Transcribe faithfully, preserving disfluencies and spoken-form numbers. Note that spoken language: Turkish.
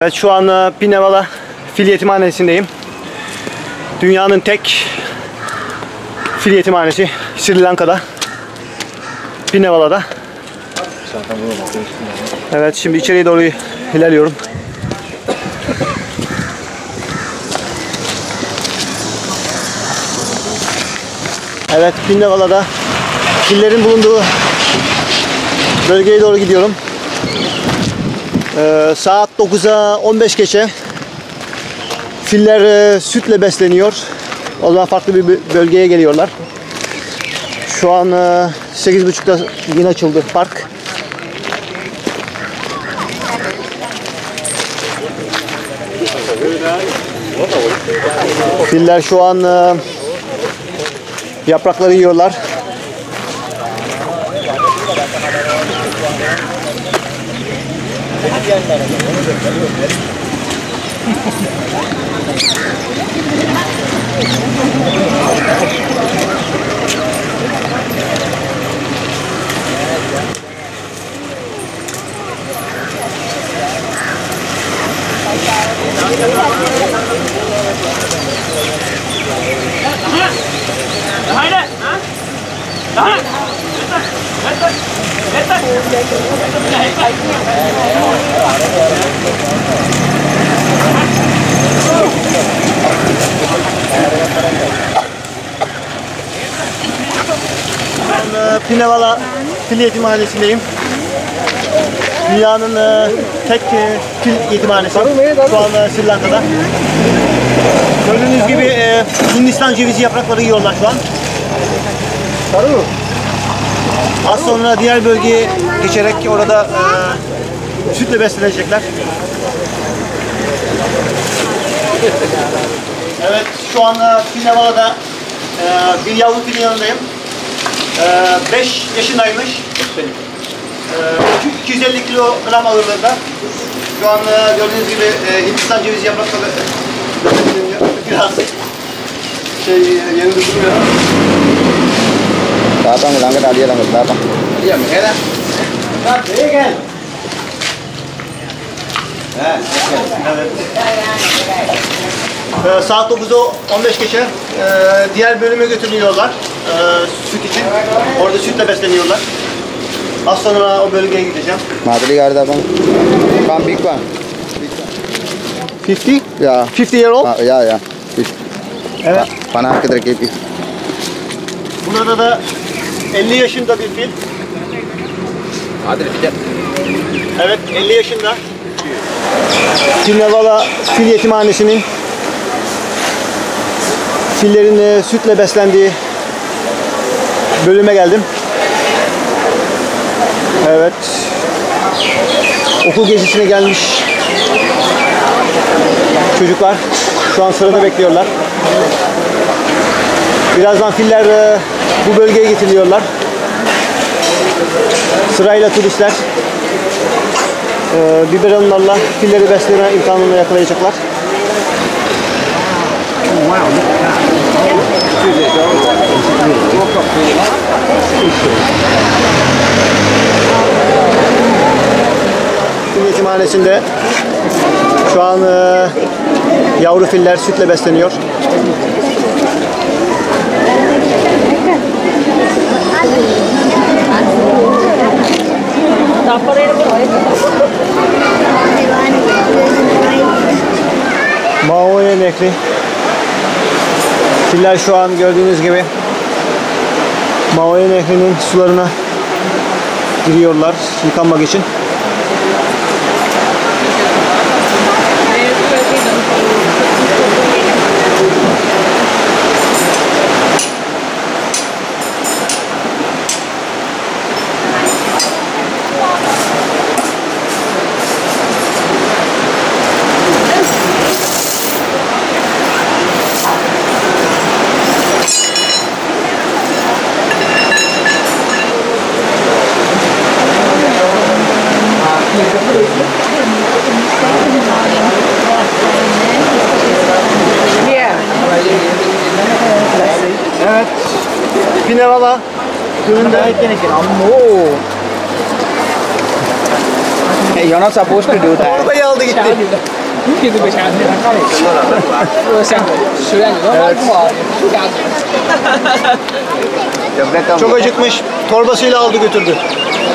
Evet, şu an Pinevala Fil Yetimhanesi'ndeyim. Dünyanın tek fil yetimhanesi Sri Lanka'da. Pinevala'da. Evet, şimdi içeriye doğru ilerliyorum. Evet, Pinevala'da fillerin bulunduğu bölgeye doğru gidiyorum. Ee, saat dokuza on beş geçe. Filler e, sütle besleniyor. O zaman farklı bir bölgeye geliyorlar. Şu an e, sekiz buçukta yine açıldı park. Filler şu an e, yaprakları yiyorlar. Pinevala Fil Yetimhanesi'ndeyim. Dünyanın e, tek e, fil yetimhanesi şu an e, Sri Lanka'da. Gördüğünüz gibi e, Hindistan cevizi yaprakları yiyorlar şu an. Az sonra diğer bölgeye geçerek orada e, sütle beslenecekler. Evet, şu anda Pinevala'da e, bir yavru filin yanındayım. beş yaşındaymış. E, iki yüz elli kilogram ağırlığında. Şu an e, gördüğünüz gibi e, Hindistan cevizi yaprakları besleniyor. Biraz şey yerinde durmuyor. Daha tam ulan kadar dia lang daha tam. Iya, mera. Bak, buraya gel. Evet. Ee, saat dokuza on beş geçe ee, diğer bölüme götürülüyorlar ee, süt için. Orada sütle besleniyorlar. Az sonra o bölgeye gideceğim. Madri garda bang. Kam big one. fifty? Ya. fifty year old? Ya ya. Evet. Panah ke terkait. Burada da elli yaşında bir fil. Madri tidak. Evet, elli yaşında. Pinevala Fil Yetimhanesi'nin fillerin e, sütle beslendiği bölüme geldim. Evet. Okul gezisine gelmiş çocuklar şu an sırada bekliyorlar. Birazdan filler e, bu bölgeye getiriliyorlar. Sırayla turistler e, biberonlarla filleri besleme imkanını yakalayacaklar. Fil Yetimhanesi'nde şu an e, yavru filler sütle besleniyor. Maoye Nehri. Filler şu an gördüğünüz gibi Maoye Nehri'nin sularına giriyorlar yıkanmak için. Evet. Pinevala köyünde. Hey, you're not supposed to do that. Arabayı aldı gitti. Jam berapa kamu? Çok acıkmış. Torbasıyla aldı götürdü.